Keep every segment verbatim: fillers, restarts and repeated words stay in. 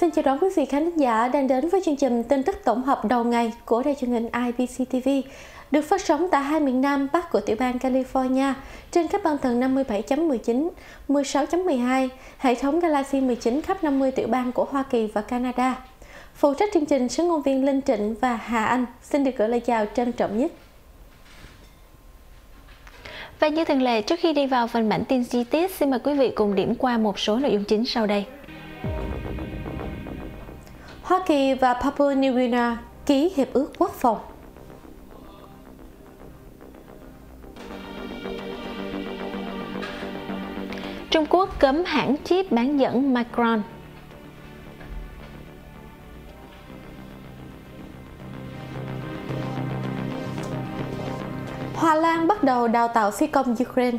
Xin chào đón quý vị khán giả đang đến với chương trình tin tức tổng hợp đầu ngày của đài truyền hình i bê xê ti vi, được phát sóng tại hai miền Nam Bắc của tiểu bang California trên các băng tần năm mươi bảy chấm mười chín, mười sáu chấm mười hai, hệ thống Galaxy mười chín khắp năm mươi tiểu bang của Hoa Kỳ và Canada. Phụ trách chương trình sứ ngôn viên Linh Trịnh và Hà Anh xin được gửi lời chào trân trọng nhất. Và như thường lệ, trước khi đi vào phần bản tin chi tiết, xin mời quý vị cùng điểm qua một số nội dung chính sau đây. Hoa Kỳ và Papua New Guinea ký hiệp ước quốc phòng. Trung Quốc cấm hãng chip bán dẫn Micron. Hà Lan bắt đầu đào tạo phi công Ukraine.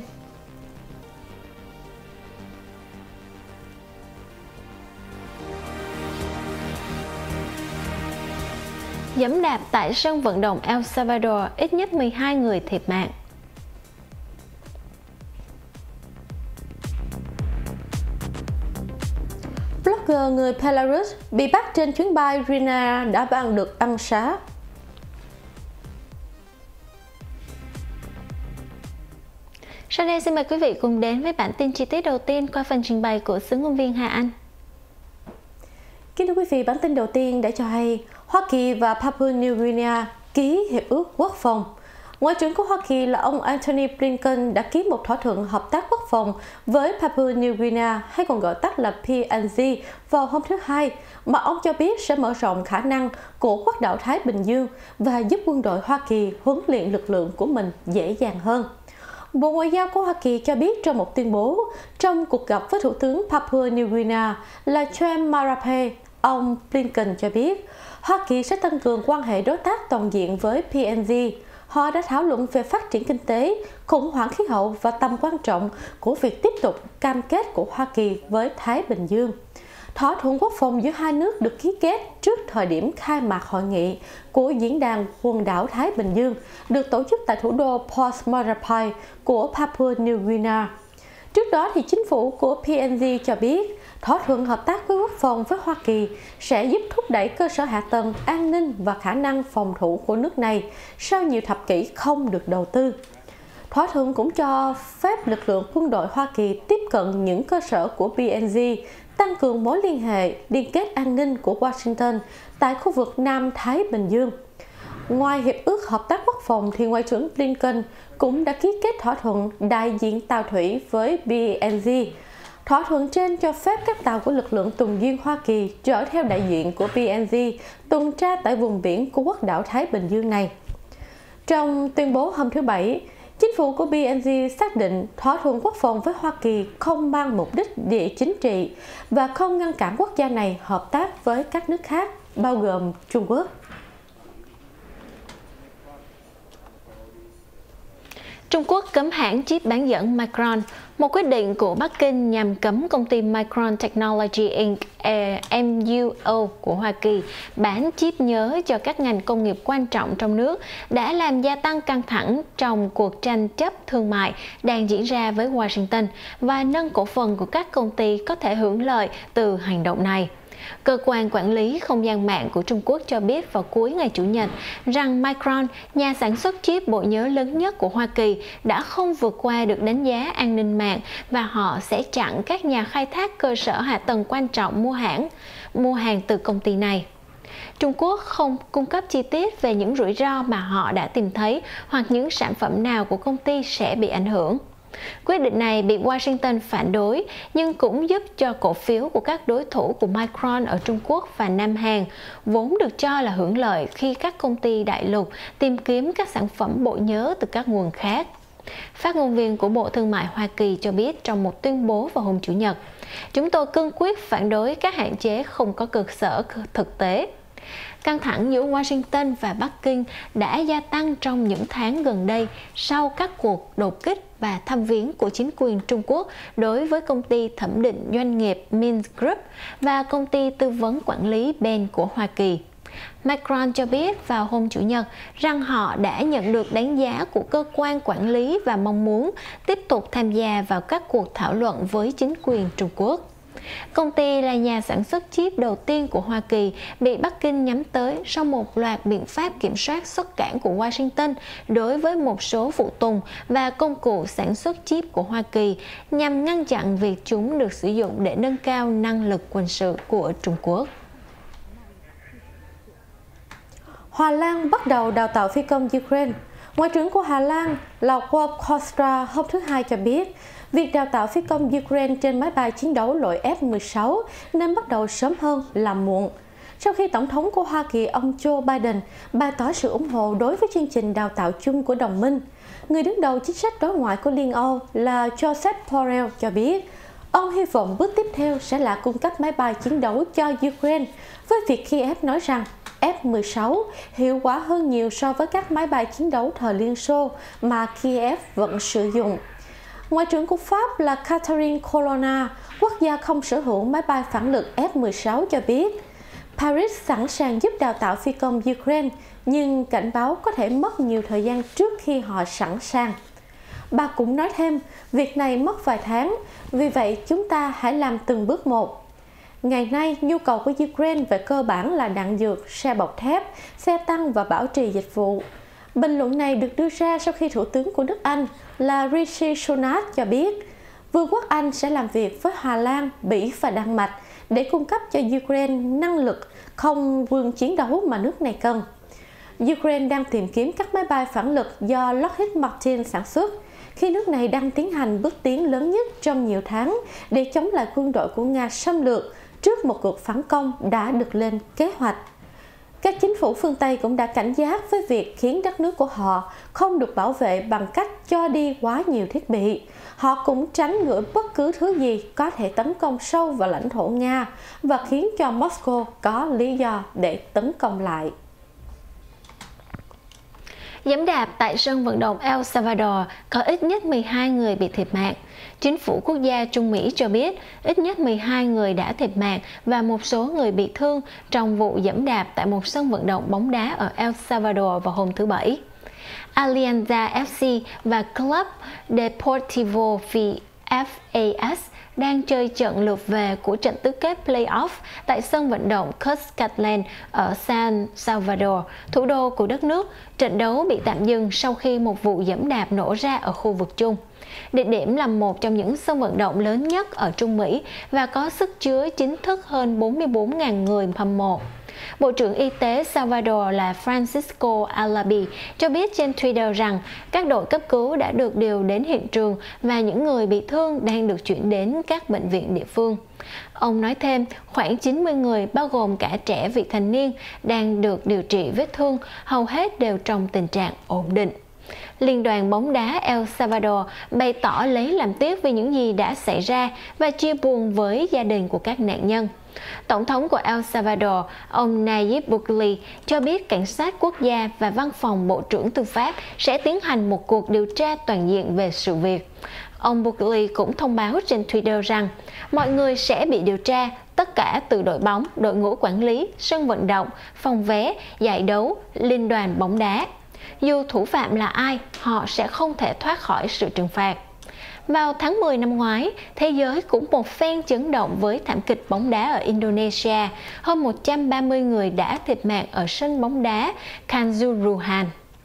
Giẫm đạp tại sân vận động El Salvador, ít nhất mười hai người thiệt mạng. Blogger người Belarus bị bắt trên chuyến bay Ryanair đã ban được ân xá. Sau đây xin mời quý vị cùng đến với bản tin chi tiết đầu tiên qua phần trình bày của sứ ngôn viên Hà Anh. Kính thưa quý vị, bản tin đầu tiên đã cho hay Hoa Kỳ và Papua New Guinea ký hiệp ước quốc phòng. Ngoại trưởng của Hoa Kỳ là ông Antony Blinken đã ký một thỏa thuận hợp tác quốc phòng với Papua New Guinea, hay còn gọi tắt là pê en giê, vào hôm thứ Hai, mà ông cho biết sẽ mở rộng khả năng của quốc đảo Thái Bình Dương và giúp quân đội Hoa Kỳ huấn luyện lực lượng của mình dễ dàng hơn. Bộ Ngoại giao của Hoa Kỳ cho biết trong một tuyên bố, trong cuộc gặp với Thủ tướng Papua New Guinea là James Marape, ông Blinken cho biết Hoa Kỳ sẽ tăng cường quan hệ đối tác toàn diện với pê en giê. Họ đã thảo luận về phát triển kinh tế, khủng hoảng khí hậu và tầm quan trọng của việc tiếp tục cam kết của Hoa Kỳ với Thái Bình Dương. Thỏa thuận quốc phòng giữa hai nước được ký kết trước thời điểm khai mạc hội nghị của Diễn đàn Quần đảo Thái Bình Dương, được tổ chức tại thủ đô Port Moresby của Papua New Guinea. Trước đó, thì chính phủ của pê en giê cho biết thỏa thuận hợp tác với quốc phòng với Hoa Kỳ sẽ giúp thúc đẩy cơ sở hạ tầng, an ninh và khả năng phòng thủ của nước này sau nhiều thập kỷ không được đầu tư. Thỏa thuận cũng cho phép lực lượng quân đội Hoa Kỳ tiếp cận những cơ sở của pê en giê, tăng cường mối liên hệ, liên kết an ninh của Washington tại khu vực Nam Thái Bình Dương. Ngoài hiệp ước hợp tác quốc phòng, thì Ngoại trưởng Blinken cũng đã ký kết thỏa thuận đại diện tàu thủy với pê en giê. Thỏa thuận trên cho phép các tàu của lực lượng tuần duyên Hoa Kỳ chở theo đại diện của pê en giê tuần tra tại vùng biển của quốc đảo Thái Bình Dương này. Trong tuyên bố hôm thứ Bảy, chính phủ của pê en giê xác định thỏa thuận quốc phòng với Hoa Kỳ không mang mục đích địa chính trị và không ngăn cản quốc gia này hợp tác với các nước khác, bao gồm Trung Quốc. Trung Quốc cấm hãng chip bán dẫn Micron. Một quyết định của Bắc Kinh nhằm cấm công ty Micron Technology Incorporated em u o của Hoa Kỳ bán chip nhớ cho các ngành công nghiệp quan trọng trong nước đã làm gia tăng căng thẳng trong cuộc tranh chấp thương mại đang diễn ra với Washington và nâng cổ phần của các công ty có thể hưởng lợi từ hành động này. Cơ quan quản lý không gian mạng của Trung Quốc cho biết vào cuối ngày Chủ nhật rằng Micron, nhà sản xuất chip bộ nhớ lớn nhất của Hoa Kỳ, đã không vượt qua được đánh giá an ninh mạng và họ sẽ chặn các nhà khai thác cơ sở hạ tầng quan trọng mua hàng, mua hàng từ công ty này. Trung Quốc không cung cấp chi tiết về những rủi ro mà họ đã tìm thấy hoặc những sản phẩm nào của công ty sẽ bị ảnh hưởng. Quyết định này bị Washington phản đối, nhưng cũng giúp cho cổ phiếu của các đối thủ của Micron ở Trung Quốc và Nam Hàn, vốn được cho là hưởng lợi khi các công ty đại lục tìm kiếm các sản phẩm bộ nhớ từ các nguồn khác. Phát ngôn viên của Bộ Thương mại Hoa Kỳ cho biết trong một tuyên bố vào hôm Chủ nhật, chúng tôi cương quyết phản đối các hạn chế không có cơ sở thực tế. Căng thẳng giữa Washington và Bắc Kinh đã gia tăng trong những tháng gần đây sau các cuộc đột kích và thăm viếng của chính quyền Trung Quốc đối với công ty thẩm định doanh nghiệp Mint Group và công ty tư vấn quản lý Ben của Hoa Kỳ. Micron cho biết vào hôm Chủ nhật rằng họ đã nhận được đánh giá của cơ quan quản lý và mong muốn tiếp tục tham gia vào các cuộc thảo luận với chính quyền Trung Quốc. Công ty là nhà sản xuất chip đầu tiên của Hoa Kỳ bị Bắc Kinh nhắm tới sau một loạt biện pháp kiểm soát xuất cảng của Washington đối với một số phụ tùng và công cụ sản xuất chip của Hoa Kỳ nhằm ngăn chặn việc chúng được sử dụng để nâng cao năng lực quân sự của Trung Quốc. Hà Lan bắt đầu đào tạo phi công Ukraine. Ngoại trưởng của Hà Lan là Wolf Kostra hôm thứ Hai cho biết, việc đào tạo phi công Ukraine trên máy bay chiến đấu loại F mười sáu nên bắt đầu sớm hơn là muộn. Sau khi Tổng thống của Hoa Kỳ ông Joe Biden bày tỏ sự ủng hộ đối với chương trình đào tạo chung của đồng minh, người đứng đầu chính sách đối ngoại của Liên Âu là Joseph Borrell cho biết, ông hy vọng bước tiếp theo sẽ là cung cấp máy bay chiến đấu cho Ukraine, với việc Kiev nói rằng F mười sáu hiệu quả hơn nhiều so với các máy bay chiến đấu thời Liên Xô mà Kiev vẫn sử dụng. Ngoại trưởng của Pháp là Catherine Colonna, quốc gia không sở hữu máy bay phản lực F mười sáu cho biết, Paris sẵn sàng giúp đào tạo phi công Ukraine, nhưng cảnh báo có thể mất nhiều thời gian trước khi họ sẵn sàng. Bà cũng nói thêm, việc này mất vài tháng, vì vậy chúng ta hãy làm từng bước một. Ngày nay, nhu cầu của Ukraine về cơ bản là đạn dược, xe bọc thép, xe tăng và bảo trì dịch vụ. Bình luận này được đưa ra sau khi Thủ tướng của nước Anh là Rishi Sunak cho biết, Vương quốc Anh sẽ làm việc với Hà Lan, Bỉ và Đan Mạch để cung cấp cho Ukraine năng lực không quân chiến đấu mà nước này cần. Ukraine đang tìm kiếm các máy bay phản lực do Lockheed Martin sản xuất, khi nước này đang tiến hành bước tiến lớn nhất trong nhiều tháng để chống lại quân đội của Nga xâm lược trước một cuộc phản công đã được lên kế hoạch. Các chính phủ phương Tây cũng đã cảnh giác với việc khiến đất nước của họ không được bảo vệ bằng cách cho đi quá nhiều thiết bị. Họ cũng tránh gửi bất cứ thứ gì có thể tấn công sâu vào lãnh thổ Nga và khiến cho Moscow có lý do để tấn công lại. Giẫm đạp tại sân vận động El Salvador có ít nhất mười hai người bị thiệt mạng. Chính phủ quốc gia Trung Mỹ cho biết ít nhất mười hai người đã thiệt mạng và một số người bị thương trong vụ giẫm đạp tại một sân vận động bóng đá ở El Salvador vào hôm thứ Bảy. Alianza ép xê và Club Deportivo ép a ét đang chơi trận lượt về của trận tứ kết playoff tại sân vận động Cuscatlan ở San Salvador, thủ đô của đất nước. Trận đấu bị tạm dừng sau khi một vụ giẫm đạp nổ ra ở khu vực chung. Địa điểm là một trong những sân vận động lớn nhất ở Trung Mỹ và có sức chứa chính thức hơn bốn mươi bốn nghìn người hâm mộ. Bộ trưởng Y tế Salvador là Francisco Alabi cho biết trên Twitter rằng các đội cấp cứu đã được điều đến hiện trường và những người bị thương đang được chuyển đến các bệnh viện địa phương. Ông nói thêm khoảng chín mươi người bao gồm cả trẻ vị thành niên đang được điều trị vết thương, hầu hết đều trong tình trạng ổn định. Liên đoàn bóng đá El Salvador bày tỏ lấy làm tiếc vì những gì đã xảy ra và chia buồn với gia đình của các nạn nhân. Tổng thống của El Salvador, ông Nayib Bukele, cho biết cảnh sát quốc gia và văn phòng Bộ trưởng Tư pháp sẽ tiến hành một cuộc điều tra toàn diện về sự việc. Ông Bukele cũng thông báo trên Twitter rằng mọi người sẽ bị điều tra, tất cả từ đội bóng, đội ngũ quản lý, sân vận động, phòng vé, giải đấu, liên đoàn bóng đá. Dù thủ phạm là ai, họ sẽ không thể thoát khỏi sự trừng phạt. Vào tháng mười năm ngoái, thế giới cũng một phen chấn động với thảm kịch bóng đá ở Indonesia. Hơn một trăm ba mươi người đã thiệt mạng ở sân bóng đá Kanjuruhan.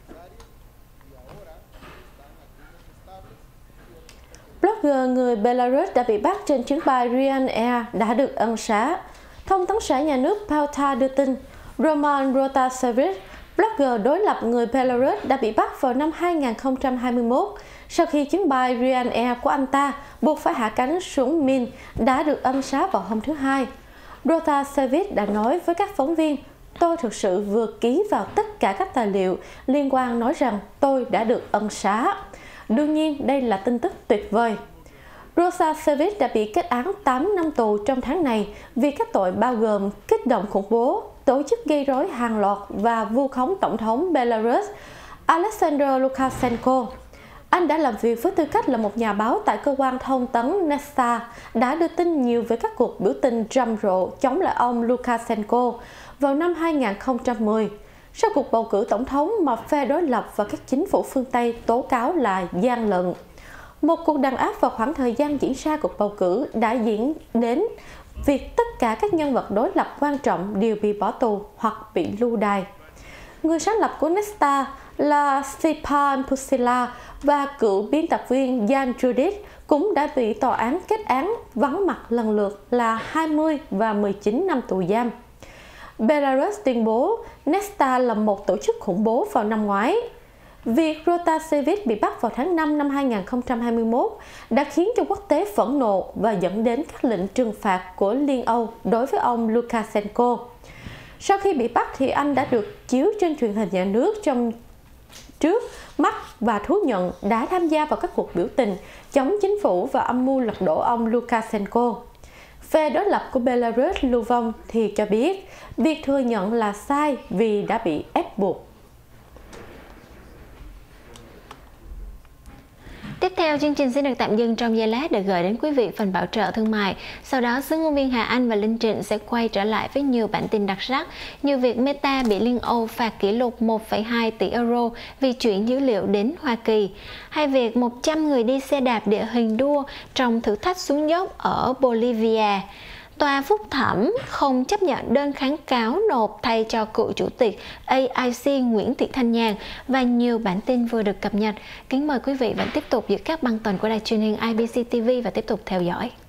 Blogger người Belarus đã bị bắt trên chuyến bay Ryanair đã được ân xá. Thông tấn xã nhà nước Palta đưa tin, Roman Protasevich, blogger đối lập người Belarus đã bị bắt vào năm hai nghìn không trăm hai mươi mốt sau khi chuyến bay Ryanair của anh ta buộc phải hạ cánh xuống Minsk đã được ân xá vào hôm thứ Hai. Protasevich đã nói với các phóng viên, tôi thực sự vừa ký vào tất cả các tài liệu liên quan nói rằng tôi đã được ân xá. Đương nhiên, đây là tin tức tuyệt vời. Protasevich đã bị kết án tám năm tù trong tháng này vì các tội bao gồm kích động khủng bố, tổ chức gây rối hàng loạt và vu khống Tổng thống Belarus Alexander Lukashenko. Anh đã làm việc với tư cách là một nhà báo tại cơ quan thông tấn Nesta, đã đưa tin nhiều về các cuộc biểu tình rầm rộ chống lại ông Lukashenko vào năm hai nghìn không trăm mười, sau cuộc bầu cử tổng thống mà phe đối lập và các chính phủ phương Tây tố cáo là gian lận. Một cuộc đàn áp vào khoảng thời gian diễn ra cuộc bầu cử đã diễn đến việc tất cả các nhân vật đối lập quan trọng đều bị bỏ tù hoặc bị lưu đày. Người sáng lập của Nexta là Stepan Pusila và cựu biên tập viên Jan Judith cũng đã bị tòa án kết án vắng mặt lần lượt là hai mươi và mười chín năm tù giam. Belarus tuyên bố Nexta là một tổ chức khủng bố vào năm ngoái. Việc Protasevich bị bắt vào tháng năm năm hai nghìn không trăm hai mươi mốt đã khiến cho quốc tế phẫn nộ và dẫn đến các lệnh trừng phạt của Liên Âu đối với ông Lukashenko. Sau khi bị bắt thì anh đã được chiếu trên truyền hình nhà nước trong trước mắt và thú nhận đã tham gia vào các cuộc biểu tình chống chính phủ và âm mưu lật đổ ông Lukashenko. Phe đối lập của Belarus lưu vong thì cho biết việc thừa nhận là sai vì đã bị ép buộc. Tiếp theo, chương trình sẽ được tạm dừng trong giây lát để gửi đến quý vị phần bảo trợ thương mại. Sau đó, xứ ngôn viên Hà Anh và Linh Trịnh sẽ quay trở lại với nhiều bản tin đặc sắc, như việc Meta bị Liên Âu phạt kỷ lục một phẩy hai tỷ euro vì chuyển dữ liệu đến Hoa Kỳ, hay việc một trăm người đi xe đạp địa hình đua trong thử thách xuống dốc ở Bolivia. Tòa phúc thẩm không chấp nhận đơn kháng cáo nộp thay cho cựu chủ tịch A I C Nguyễn Thị Thanh Nhàn và nhiều bản tin vừa được cập nhật. Kính mời quý vị vẫn tiếp tục giữ các băng tần của đài truyền hình I B C T V và tiếp tục theo dõi.